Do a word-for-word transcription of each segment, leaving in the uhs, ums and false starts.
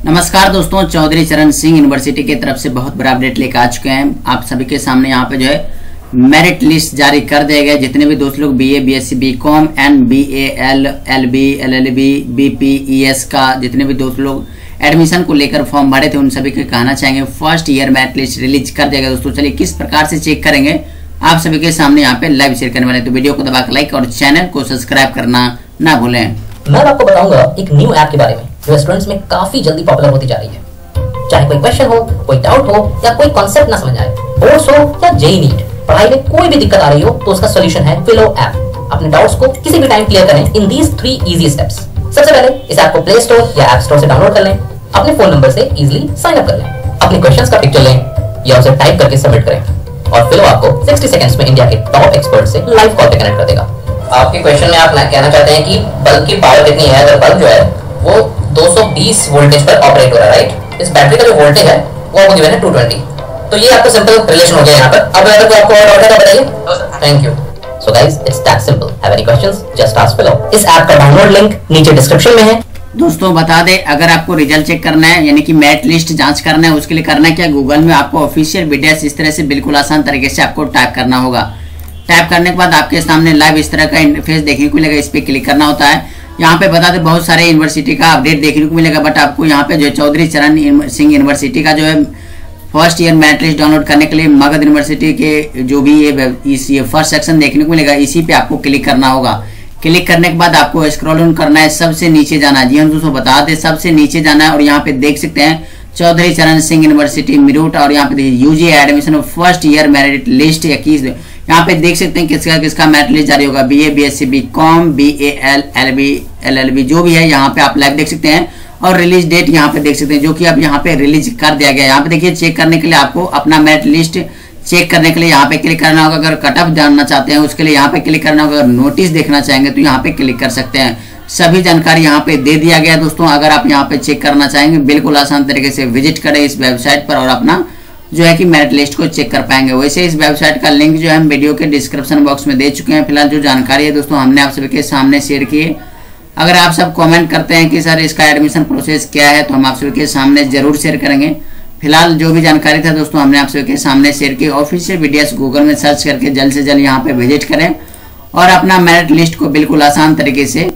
नमस्कार दोस्तों, चौधरी चरण सिंह यूनिवर्सिटी की तरफ से बहुत बड़ा अपडेट लेकर आ चुके हैं आप सभी के सामने। यहाँ पे जो है मेरिट लिस्ट जारी कर दिया गया। जितने भी दोस्त लोग BA, BSc, BCom and BAL, LB, LLB, BPES का जितने भी दोस्त लोग एडमिशन को लेकर फॉर्म भरे थे उन सभी को कहना चाहेंगे first year merit list release कर दिया गया। दोस्तों चलिए किस प्रकार से चेक करेंगे आप सभी के सामने यहाँ पे लाइव शेयर करने वाले, तो वीडियो को दबाकर लाइक और चैनल को सब्सक्राइब करना ना भूलें। मैं आपको बताऊंगा एक न्यू ऐप के बारे में जो स्टूडेंट्स में काफी जल्दी पॉपुलर होती जा रही है। चाहे कोई क्वेश्चन हो, कोई डाउट हो या कोई कॉन्सेप्ट ना समझ आए, बोर्ड्स हो या जेईई नीट, पढ़ाई में कोई भी दिक्कत आ रही हो तो उसका सॉल्यूशन है फिलो ऐप। अपने डाउट्स को किसी भी टाइम क्लियर करें in these three easy steps. सबसे पहले इस ऐप को प्ले स्टोर या ऐप स्टोर से डाउनलोड कर लें, अपने फोन नंबर से इजीली साइन अप कर लें, अपने क्वेश्चंस का पिक्चर लें या उसे टाइप करके सबमिट करें और फिलो आपको साठ सेकंड्स में इंडिया के टॉप एक्सपर्ट से लाइव कॉल पे कनेक्ट कर देगा। आपके क्वेश्चन में आप कहना चाहते हैं कि बल्ब की पावर कितनी है, अगर बल्ब जो है वो दो सौ बीस वोल्टेज पर ऑपरेट हो रहा है, राइट। इस बैटरी का जो वोल्टेज है वो आपको गिवन है दो सौ बीस। तो ये आपका सिंपल रिलेशन हो गया यहाँ पर। अब अगर कोई आपको और डाउट है तो बताइए। Thank you. So guys it's that simple. Have any questions just ask Filo. इस ऐप का डाउनलोड लिंक नीचे डिस्क्रिप्शन में है। दोस्तों बता दें, अगर आपको रिजल्ट चेक करना है यानी कि मेरिट लिस्ट जांच करना है, उसके लिए करना है क्या, गूगल में आपको ऑफिशियल वीडियोस इस तरह से बिल्कुल आसान तरीके से आपको टाइप करना होगा। टाइप करने के बाद आपके सामने लाइव इस तरह का इंटरफेस देखने को मिलेगा, इस पर क्लिक करना होता है। यहाँ पे बता दें बहुत सारे यूनिवर्सिटी का अपडेट देखने को मिलेगा, बट आपको यहाँ पे जो चौधरी चरण सिंह यूनिवर्सिटी का जो है first year merit list download करने के लिए मगध यूनिवर्सिटी के जो भी ये इस ये फर्स्ट सेक्शन देखने को मिलेगा, इसी पे आपको क्लिक करना होगा। क्लिक करने के बाद आपको स्क्रॉल डाउन करना है, सबसे नीचे जाना है। जी हम दोस्तों बता दें सबसे नीचे जाना है और यहाँ पे देख सकते हैं चौधरी चरण सिंह यूनिवर्सिटी मिरूट और यहाँ पे UG admission first year merit list इक्कीस, यहाँ पे देख सकते हैं किसका किसका मेरिट लिस्ट जारी होगा। BA, BSc, BCom, BAL, LB, LLB जो भी है यहाँ पे आप लाइव देख सकते हैं और रिलीज डेट यहाँ पे देख सकते हैं जो कि अब यहाँ पे रिलीज कर दिया गया है। यहाँ पे देखिए चेक करने के लिए आपको अपना मेरिट लिस्ट चेक करने के लिए यहाँ पे क्लिक करना होगा। अगर कट ऑफ जानना चाहते हैं उसके लिए यहाँ पे क्लिक करना होगा। अगर नोटिस देखना चाहेंगे तो यहाँ पे क्लिक कर सकते हैं। सभी जानकारी यहाँ पे दे दिया गया है दोस्तों। अगर आप यहाँ पे चेक करना चाहेंगे बिल्कुल आसान तरीके से विजिट करें इस वेबसाइट पर और अपना जो है कि मेरिट लिस्ट को चेक कर पाएंगे। वैसे इस वेबसाइट का लिंक जो है हम वीडियो के डिस्क्रिप्शन बॉक्स में दे चुके हैं। फिलहाल जो जानकारी है दोस्तों हमने आप सभी के सामने शेयर की है। अगर आप सब कमेंट करते हैं कि सर इसका एडमिशन प्रोसेस क्या है तो हम आप सभी के सामने जरूर शेयर करेंगे। फिलहाल जो भी जानकारी था दोस्तों हमने आप सभी के सामने शेयर की। ऑफिशियल वीडियोस गूगल में सर्च करके जल्द से जल्द यहाँ पे विजिट करें और अपना मेरिट लिस्ट को बिल्कुल आसान तरीके से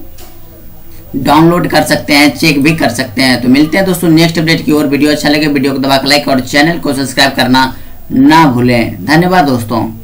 डाउनलोड कर सकते हैं, चेक भी कर सकते हैं। तो मिलते हैं दोस्तों नेक्स्ट अपडेट की और। वीडियो अच्छा लगे वीडियो को दबाकर लाइक और चैनल को सब्सक्राइब करना ना भूलें। धन्यवाद दोस्तों।